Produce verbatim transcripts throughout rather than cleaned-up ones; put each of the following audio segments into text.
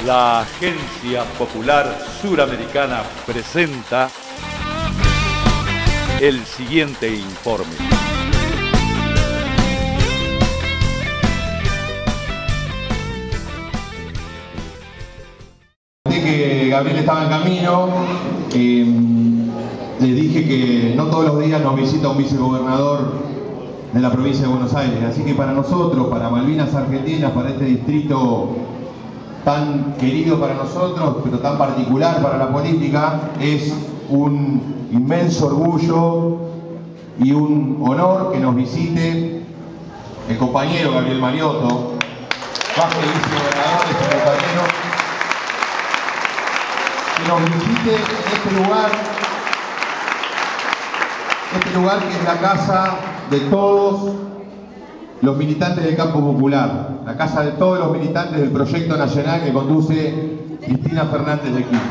La Agencia Popular Suramericana presenta el siguiente informe. Que Gabriel estaba en camino, eh, les dije que no todos los días nos visita un vicegobernador de la provincia de Buenos Aires, así que para nosotros, para Malvinas Argentinas, para este distrito tan querido para nosotros, pero tan particular para la política, es un inmenso orgullo y un honor que nos visite el compañero Gabriel Mariotto, bajo el vicegobernador de este compañero, que nos visite en este lugar, este lugar que es la casa de todos los militantes del campo popular, la casa de todos los militantes del proyecto nacional que conduce Cristina Fernández de Kirchner.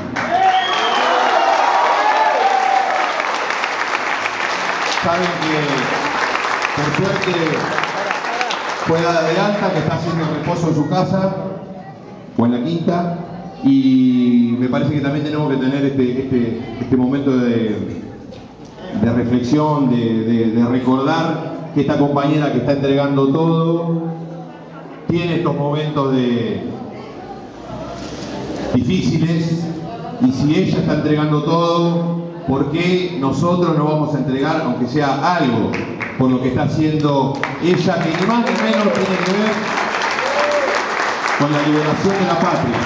Saben que, por suerte, fue dada de alta, que está haciendo reposo en su casa o en la quinta, y me parece que también tenemos que tener este, este, este momento de, de reflexión, de, de, de recordar que esta compañera que está entregando todo tiene estos momentos de difíciles, y si ella está entregando todo, ¿por qué nosotros no vamos a entregar, aunque sea algo, por lo que está haciendo ella, que ni más ni menos tiene que ver con la liberación de la patria?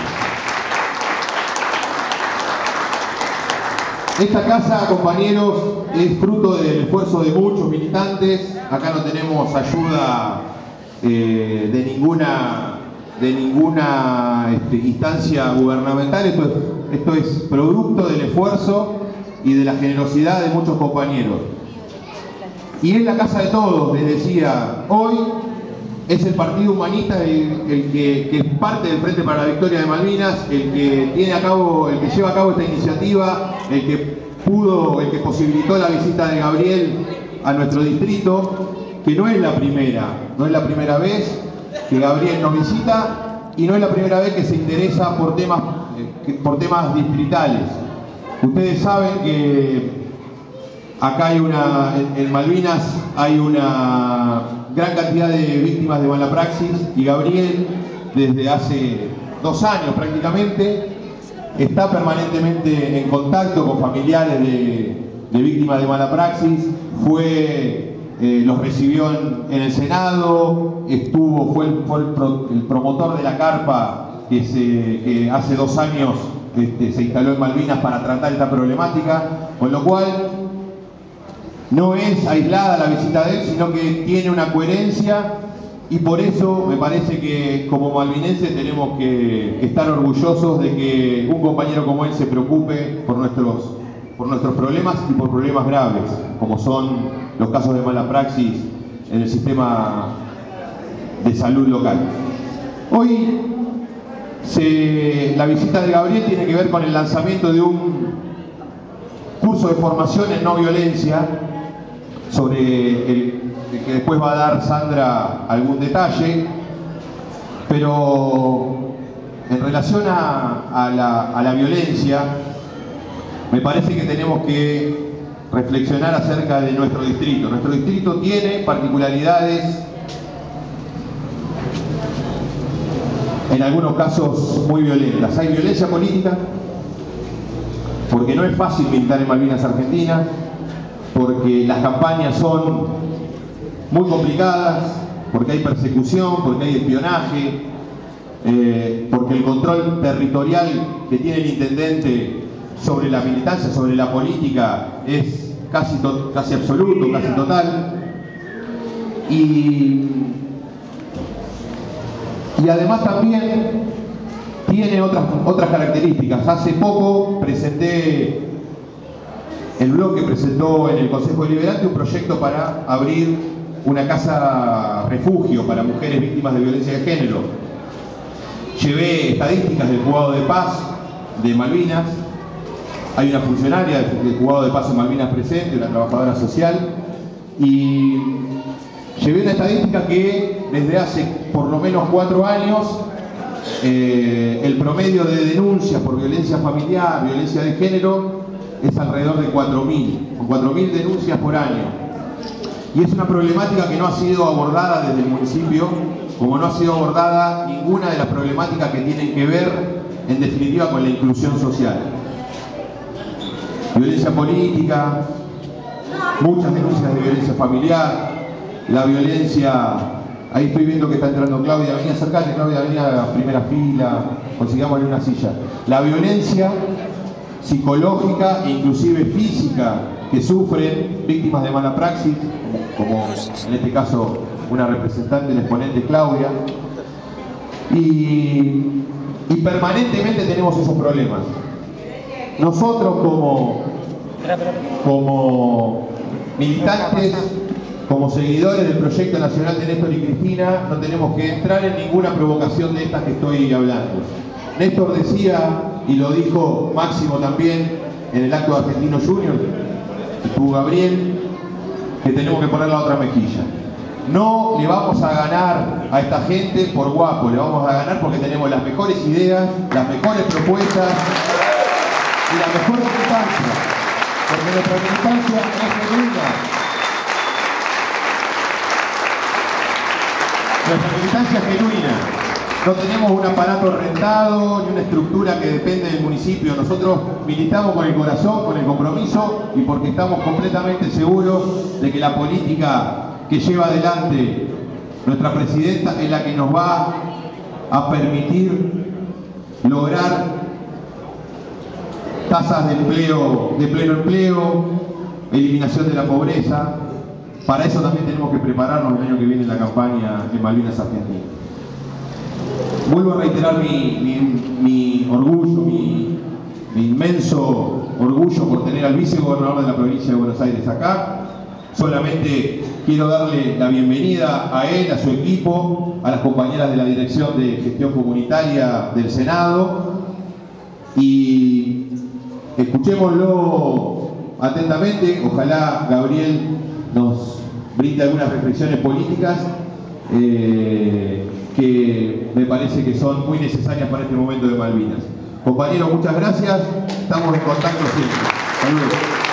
Esta casa, compañeros, es fruto del esfuerzo de muchos militantes. Acá no tenemos ayuda eh, de ninguna, de ninguna este, instancia gubernamental. Esto es, esto es producto del esfuerzo y de la generosidad de muchos compañeros. Y es la casa de todos, les decía. Hoy es el Partido Humanista el, el que, que es parte del Frente para la Victoria de Malvinas, el que tiene a cabo, el que lleva a cabo esta iniciativa, el que pudo, el que posibilitó la visita de Gabriel a nuestro distrito, que no es la primera, no es la primera vez que Gabriel nos visita, y no es la primera vez que se interesa por temas, eh, por temas distritales. Ustedes saben que acá hay una, en, en Malvinas hay una gran cantidad de víctimas de mala praxis, y Gabriel, desde hace dos años prácticamente, está permanentemente en contacto con familiares de, de víctimas de mala praxis. Fue, eh, los recibió en, en el Senado, estuvo, fue, el, fue el, pro, el promotor de la carpa que, se, que hace dos años este, se instaló en Malvinas para tratar esta problemática, con lo cual no es aislada la visita de él, sino que tiene una coherencia, y por eso me parece que como malvinenses tenemos que estar orgullosos de que un compañero como él se preocupe por nuestros, por nuestros problemas, y por problemas graves, como son los casos de mala praxis en el sistema de salud local. Hoy se, la visita de Gabriel tiene que ver con el lanzamiento de un curso de formación en no violencia, sobre el, el que después va a dar Sandra algún detalle, pero en relación a, a, la, a la violencia, me parece que tenemos que reflexionar acerca de nuestro distrito. Nuestro distrito tiene particularidades, en algunos casos muy violentas. Hay violencia política, porque no es fácil militar en Malvinas Argentinas, porque las campañas son muy complicadas, porque hay persecución, porque hay espionaje, eh, porque el control territorial que tiene el intendente sobre la militancia, sobre la política, es casi, to casi absoluto, casi total. Y, y además también tiene otras, otras características. Hace poco presenté, el bloque presentó en el Consejo Deliberante un proyecto para abrir una casa refugio para mujeres víctimas de violencia de género. Llevé estadísticas del Juzgado de Paz de Malvinas. Hay una funcionaria del Juzgado de Paz en Malvinas presente, una trabajadora social, y llevé una estadística que desde hace por lo menos cuatro años eh, el promedio de denuncias por violencia familiar, violencia de género, es alrededor de cuatro mil, con cuatro mil denuncias por año. Y es una problemática que no ha sido abordada desde el municipio, como no ha sido abordada ninguna de las problemáticas que tienen que ver, en definitiva, con la inclusión social. Violencia política, muchas denuncias de violencia familiar, la violencia, ahí estoy viendo que está entrando Claudia, venía a acercarte, Claudia, venía a la primera fila, consigámosle una silla. La violencia psicológica e inclusive física que sufren víctimas de mala praxis, como en este caso una representante del exponente Claudia, y, y permanentemente tenemos esos problemas. Nosotros como, como militantes, como seguidores del Proyecto Nacional de Néstor y Cristina, no tenemos que entrar en ninguna provocación de estas que estoy hablando. Néstor decía, y lo dijo Máximo también en el acto de Argentino Junior, estuvo Gabriel, que tenemos que poner la otra mejilla. No le vamos a ganar a esta gente por guapo, le vamos a ganar porque tenemos las mejores ideas, las mejores propuestas y la mejor militancia, porque nuestra militancia es genuina. Nuestra militancia es genuina. No tenemos un aparato rentado ni una estructura que depende del municipio. Nosotros militamos con el corazón, con el compromiso y porque estamos completamente seguros de que la política que lleva adelante nuestra presidenta es la que nos va a permitir lograr tasas de empleo, de pleno empleo, eliminación de la pobreza. Para eso también tenemos que prepararnos el año que viene en la campaña de Malvinas Argentinas. Vuelvo a reiterar mi, mi, mi orgullo, mi, mi inmenso orgullo por tener al vicegobernador de la provincia de Buenos Aires acá. Solamente quiero darle la bienvenida a él, a su equipo, a las compañeras de la Dirección de Gestión Comunitaria del Senado y escuchémoslo atentamente. Ojalá Gabriel nos brinde algunas reflexiones políticas eh, que me parece que son muy necesarias para este momento de Malvinas. Compañeros, muchas gracias. Estamos en contacto siempre. Saludos.